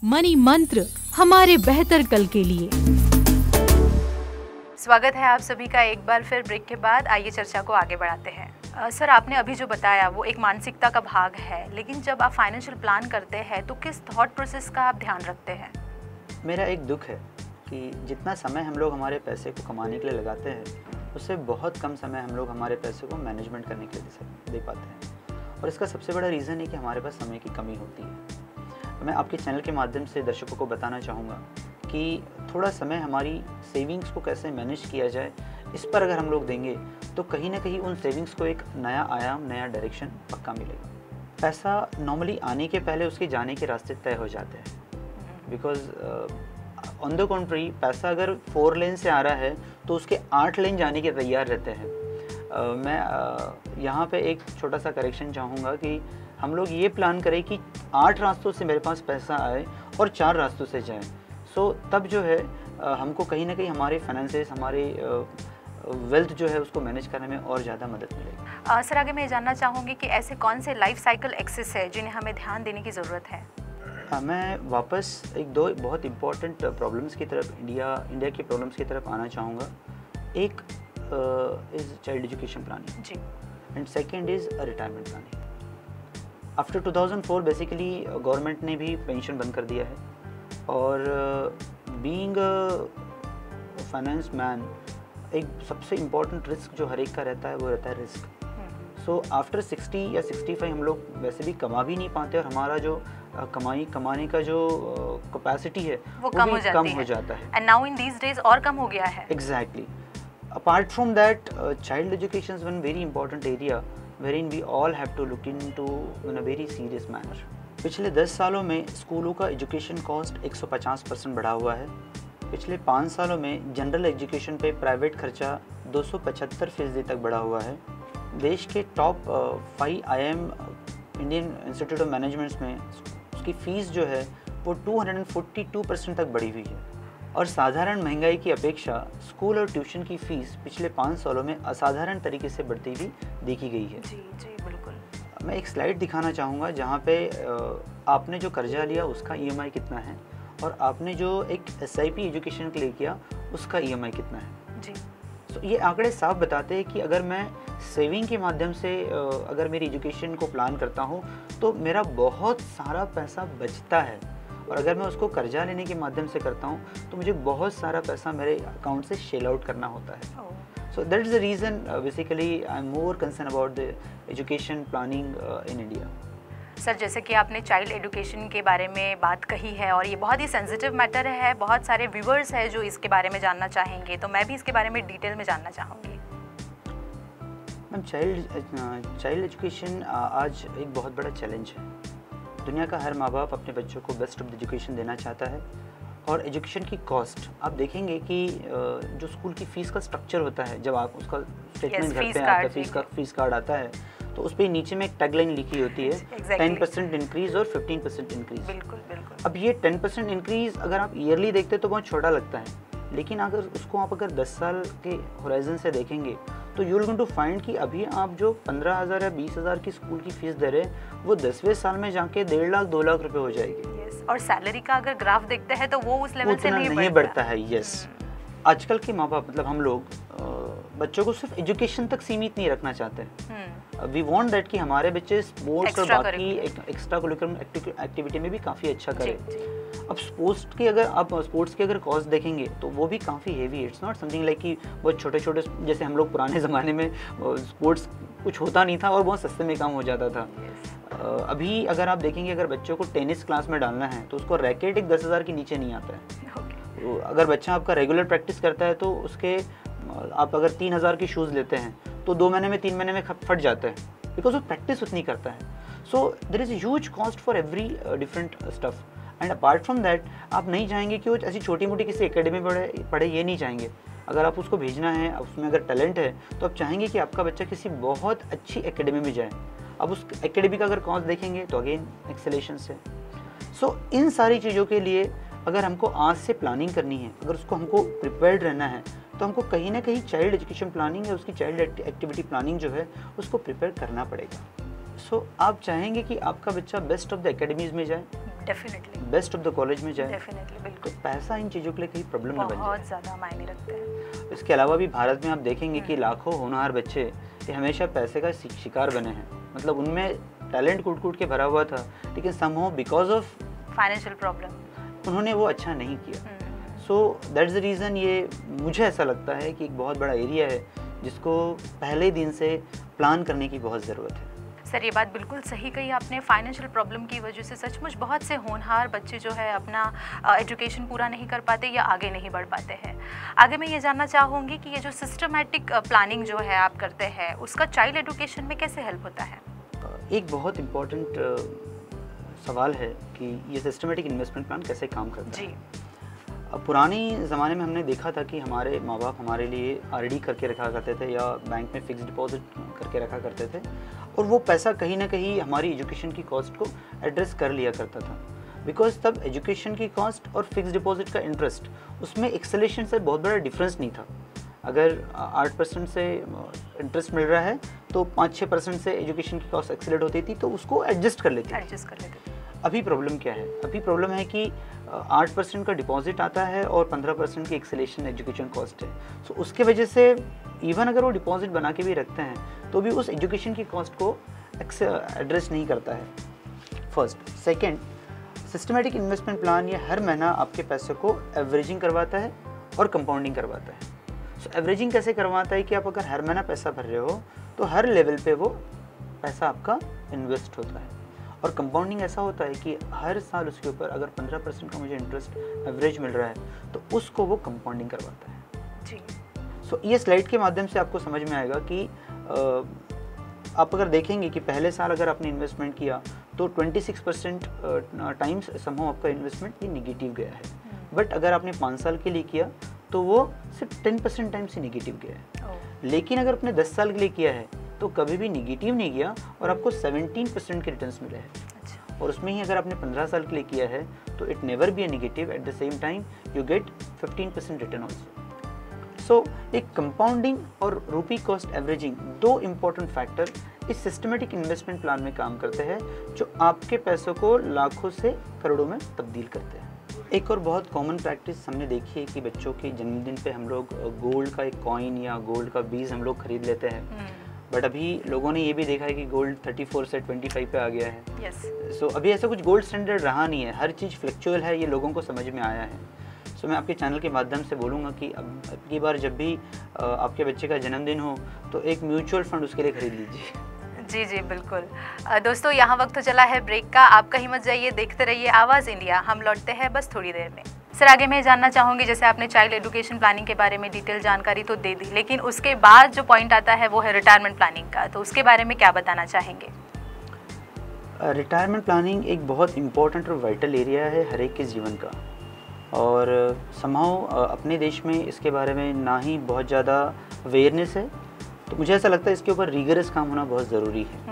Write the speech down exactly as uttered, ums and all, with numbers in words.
Money मंत्र हमारे बेहतर कल के लिए। स्वागत है आप सभी का एक बार फिर ब्रेक के बाद। आइए चर्चा को आगे बढ़ाते हैं। आ, सर आपने अभी जो बताया वो एक मानसिकता का भाग है, लेकिन जब आप फाइनेंशियल प्लान करते हैं तो किस थॉट प्रोसेस का आप ध्यान रखते हैं? मेरा एक दुख है कि जितना समय हम लोग हमारे पैसे को कमाने के लिए लगाते हैं, उससे बहुत कम समय हम लोग हमारे पैसे को मैनेजमेंट करने के लिए दे पाते हैं। और इसका सबसे बड़ा रीज़न है कि हमारे पास समय की कमी होती है। मैं आपके चैनल के माध्यम से दर्शकों को बताना चाहूँगा कि थोड़ा समय हमारी सेविंग्स को कैसे मैनेज किया जाए, इस पर अगर हम लोग देंगे तो कहीं ना कहीं उन सेविंग्स को एक नया आयाम, नया डायरेक्शन पक्का मिलेगा। पैसा नॉर्मली आने के पहले उसके जाने के रास्ते तय हो जाते हैं। बिकॉज ऑन द कॉन्ट्री पैसा अगर फोर लेन से आ रहा है तो उसके आठ लेन जाने के तैयार रहते हैं। uh, मैं uh, यहाँ पे एक छोटा सा करेक्शन चाहूँगा कि हम लोग ये प्लान करें कि आठ रास्तों से मेरे पास पैसा आए और चार रास्तों से जाए। सो so, तब जो है uh, हमको कहीं ना कहीं हमारे फाइनेंसेस, हमारे वेल्थ uh, जो है उसको मैनेज करने में और ज़्यादा मदद मिलेगी। uh, सर आगे मैं जानना चाहूँगी कि ऐसे कौन से लाइफ साइकिल एक्सेस है जिन्हें हमें ध्यान देने की ज़रूरत है? हाँ, मैं वापस एक दो बहुत इम्पॉर्टेंट प्रॉब्लम्स की तरफ इंडिया इंडिया की प्रॉब्लम्स की तरफ आना चाहूँगा। एक इज़ चाइल्ड एजुकेशन प्लानिंग जी, and second is retirement planning. After two thousand four basically government ने भी पेंशन बंद कर दिया है, और बीइंग फाइनेंस मैन एक सबसे इम्पॉर्टेंट रिस्क जो हर एक का रहता है वो रहता है रिस्क। सो आफ्टर सिक्सटी या सिक्सटी फाइव हम लोग वैसे भी कमा भी नहीं पाते, और हमारा जो कमाई कमाने का जो कैपेसिटी है वो, वो कम, हो कम है। हो जाता है। And now in these days और कम हो गया है। Exactly. Apart from that, child education is one very important area wherein we all have to look into in a very serious manner। पिछले दस सालों में स्कूलों का एजुकेशन कॉस्ट एक सौ पचास परसेंट बढ़ा हुआ है। पिछले पाँच सालों में जनरल एजुकेशन पे प्राइवेट खर्चा दो सौ पचहत्तर फीसदी तक बढ़ा हुआ है। देश के top five I M Indian Institute of Managements में उसकी फ़ीस जो है वो दो सौ बयालीस परसेंट तक बढ़ी हुई है। और साधारण महंगाई की अपेक्षा स्कूल और ट्यूशन की फ़ीस पिछले पाँच सालों में असाधारण तरीके से बढ़ती हुई देखी गई है। जी जी बिल्कुल। मैं एक स्लाइड दिखाना चाहूँगा जहाँ पे आपने जो कर्जा लिया उसका ईएमआई कितना है, और आपने जो एक एसआईपी एजुकेशन के लिए किया उसका ईएमआई कितना है। जी। तो ये आंकड़े साफ बताते हैं कि अगर मैं सेविंग के माध्यम से अगर मेरी एजुकेशन को प्लान करता हूँ तो मेरा बहुत सारा पैसा बचता है, और अगर मैं उसको कर्जा लेने के माध्यम से करता हूँ तो मुझे बहुत सारा पैसा मेरे अकाउंट से शेल आउट करना होता है। So that is the reason basically I am more concern about the education planning in India. Sir जैसे कि आपने चाइल्ड एजुकेशन के बारे में बात कही है, और ये बहुत ही सेंसिटिव मैटर है, बहुत सारे व्यूअर्स हैं जो इसके बारे में जानना चाहेंगे, तो मैं भी इसके बारे में डिटेल में जानना चाहूँगी। मैम, चाइल्ड चाइल्ड एजुकेशन आज एक बहुत बड़ा चैलेंज है। दुनिया का हर माँ बाप अपने बच्चों को बेस्ट ऑफ द एजुकेशन देना चाहता है, और एजुकेशन की कॉस्ट आप देखेंगे कि जो स्कूल की फ़ीस का स्ट्रक्चर होता है, जब आप उसका स्टेटमेंट घर पे आता है, फीस का फीस कार्ड आता है, तो उस पर नीचे में एक टैगलाइन लिखी होती है टेन परसेंट इंक्रीज और फिफ्टीन परसेंट इंक्रीज। बिल्कुल बिल्कुल। अब ये टेन परसेंट इंक्रीज अगर आप ईयरली देखते तो बहुत छोटा लगता है, लेकिन अगर उसको आप अगर दस साल के होराइजन से देखेंगे तो you will going to find कि अभी आप जो पंद्रह हज़ार या बीस हज़ार की स्कूल की फीस दे रहे हैं वो दसवें साल में जाके डेढ़ लाख दो लाख रुपए हो जाएगी। yes, और सैलरी का अगर ग्राफ देखते हैं तो वो उस लेवल से नहीं, नहीं बढ़ता है। यस, आजकल के माँ बाप मतलब हम लोग बच्चों को सिर्फ एजुकेशन तक सीमित नहीं रखना चाहते हैं। वी वांट दैट कि हमारे बच्चे स्पोर्ट्स और बाकी एक्स्ट्रा करिकुलम एक्टिविटी में भी काफ़ी अच्छा करें। अब स्पोर्ट्स की अगर आप स्पोर्ट्स की अगर कॉस्ट देखेंगे तो वो भी काफ़ी हेवी है। इट्स नॉट समथिंग लाइक कि बहुत छोटे छोटे, जैसे हम लोग पुराने ज़माने में स्पोर्ट्स कुछ होता नहीं था और बहुत सस्ते में काम हो जाता था। yes. अभी अगर आप देखेंगे अगर बच्चों को टेनिस क्लास में डालना है तो उसको रैकेट एक दस हज़ार के नीचे नहीं आता है। okay. तो अगर बच्चा आपका रेगुलर प्रैक्टिस करता है तो उसके आप अगर तीन हज़ार की शूज़ लेते हैं तो दो महीने में तीन महीने में फट जाता है, बिकॉज वो प्रैक्टिस उतनी करता है। So there is huge cost for every different stuff. And apart from that आप नहीं चाहेंगे कि वो ऐसी छोटी मोटी किसी एकेडमी में पढ़े पढ़े ये नहीं चाहेंगे। अगर आप उसको भेजना है, उसमें अगर टैलेंट है तो आप चाहेंगे कि आपका बच्चा किसी बहुत अच्छी एकेडमी में जाए। अब उस एकेडमी का अगर कॉस्ट देखेंगे तो अगेन एक्सेलेशन से। सो so, इन सारी चीज़ों के लिए अगर हमको आज से प्लानिंग करनी है, अगर उसको हमको प्रिपेयर्ड रहना है, तो हमको कहीं ना कहीं चाइल्ड एजुकेशन प्लानिंग या उसकी चाइल्ड एक्टिविटी प्लानिंग जो है उसको प्रिपेयर करना पड़ेगा। सो so, आप चाहेंगे कि आपका बच्चा बेस्ट ऑफ द एकेडमीज़ में जाए, definitely best of the college में जाए, डेफिनेटली बिल्कुल, तो पैसा इन चीज़ों के लिए कहीं प्रॉब्लम ना बन जाए। बहुत ज़्यादा मायने रखते हैं। इसके अलावा भी भारत में आप देखेंगे कि लाखों होनहार बच्चे ये हमेशा पैसे का शि- शिकार बने हैं। मतलब उनमें टैलेंट कूट कूट के भरा हुआ था, लेकिन somehow because of financial problem उन्होंने वो अच्छा नहीं किया। So that's the reason. ये मुझे ऐसा लगता है कि एक बहुत बड़ा एरिया है जिसको पहले दिन से प्लान करने की बहुत ज़रूरत है। सर ये बात बिल्कुल सही कही आपने। फाइनेंशियल प्रॉब्लम की वजह से सचमुच बहुत से होनहार बच्चे जो है अपना एजुकेशन पूरा नहीं कर पाते या आगे नहीं बढ़ पाते हैं। आगे मैं ये जानना चाहूँगी कि ये जो सिस्टमैटिक प्लानिंग जो है आप करते हैं उसका चाइल्ड एजुकेशन में कैसे हेल्प होता है? एक बहुत इम्पोर्टेंट सवाल है कि ये सिस्टमेटिक इन्वेस्टमेंट प्लान कैसे काम करता है। जी, अब पुराने ज़माने में हमने देखा था कि हमारे माँ बाप हमारे लिए आरडी करके रखा करते थे या बैंक में फिक्स डिपॉजिट करके रखा करते थे, और वो पैसा कहीं ना कहीं हमारी एजुकेशन की कॉस्ट को एड्रेस कर लिया करता था। बिकॉज तब एजुकेशन की कॉस्ट और फिक्स डिपॉजिट का इंटरेस्ट, उसमें एक्सेलेशन से बहुत बड़ा डिफरेंस नहीं था। अगर आठ परसेंट से इंटरेस्ट मिल रहा है तो पाँच छः परसेंट से एजुकेशन की कॉस्ट एक्सेलेट होती थी, तो उसको एडजस्ट कर लेते एडजस्ट कर लेते थे। अभी प्रॉब्लम क्या है? अभी प्रॉब्लम है कि आठ परसेंट का डिपॉजिट आता है और पंद्रह परसेंट की एक्सेलेशन एजुकेशन कॉस्ट है। सो so, उसके वजह से इवन अगर वो डिपॉजिट बना के भी रखते हैं तो भी उस एजुकेशन की कॉस्ट को एड्रेस नहीं करता है। First. Second, systematic investment plan ये हर महीना आपके पैसे को एवरेजिंग करवाता है और कंपाउंडिंग करवाता है। सो so, एवरेजिंग कैसे करवाता है कि आप अगर हर महीना पैसा भर रहे हो तो हर लेवल पे वो पैसा आपका इन्वेस्ट होता है, और कंपाउंडिंग ऐसा होता है कि हर साल उसके ऊपर अगर पंद्रह परसेंट का मुझे इंटरेस्ट एवरेज मिल रहा है तो उसको वो कंपाउंडिंग करवाता है। जी। सो so, ये स्लाइड के माध्यम से आपको समझ में आएगा कि आ, आप अगर देखेंगे कि पहले साल अगर आपने इन्वेस्टमेंट किया तो छब्बीस परसेंट टाइम्स समहाउ आपका इन्वेस्टमेंट ये निगेटिव गया है, बट अगर आपने पाँच साल के लिए किया तो वो सिर्फ टेन परसेंट टाइम्स ही निगेटिव गया है। लेकिन अगर आपने दस साल के लिए किया है तो कभी भी निगेटिव नहीं गया और आपको सत्रह परसेंट के रिटर्न्स मिले हैं। अच्छा। और उसमें ही अगर आपने पंद्रह साल के लिए किया है तो it never be a negative, at the same time you get fifteen percent return also. So एक कंपाउंडिंग और रूपी कॉस्ट एवरेजिंग दो इम्पोर्टेंट फैक्टर इस सिस्टमेटिक इन्वेस्टमेंट प्लान में काम करते हैं जो आपके पैसों को लाखों से करोड़ों में तब्दील करते हैं। एक और बहुत कॉमन प्रैक्टिस हमने देखी है कि बच्चों के जन्मदिन पे हम लोग गोल्ड का एक कॉइन या गोल्ड का बीज हम लोग खरीद लेते हैं, बट अभी लोगों ने ये भी देखा है कि गोल्ड चौंतीस से पच्चीस पे आ गया है। यस। सो so, अभी ऐसा कुछ गोल्ड स्टैंडर्ड रहा नहीं है, हर चीज़ फ्लक्चुअल है, ये लोगों को समझ में आया है। सो so, मैं आपके चैनल के माध्यम से बोलूँगा कि अब अब की बार जब भी आपके बच्चे का जन्मदिन हो तो एक म्यूचुअल फंड उसके लिए खरीद लीजिए। जी जी बिल्कुल। दोस्तों यहाँ वक्त तो चला है ब्रेक का, आप कहीं मत जाइए, देखते रहिए आवाज़ इंडिया। हम लौटते हैं बस थोड़ी देर में। सर आगे मैं जानना चाहूँगी, जैसे आपने चाइल्ड एजुकेशन प्लानिंग के बारे में डिटेल जानकारी तो दे दी, लेकिन उसके बाद जो पॉइंट आता है वो है रिटायरमेंट प्लानिंग का, तो उसके बारे में क्या बताना चाहेंगे? रिटायरमेंट प्लानिंग एक बहुत इम्पोर्टेंट और वाइटल एरिया है हर एक के जीवन का, और समहाउ अपने देश में इसके बारे में ना ही बहुत ज़्यादा अवेयरनेस है, तो मुझे ऐसा लगता है इसके ऊपर रिगरस काम होना बहुत ज़रूरी है।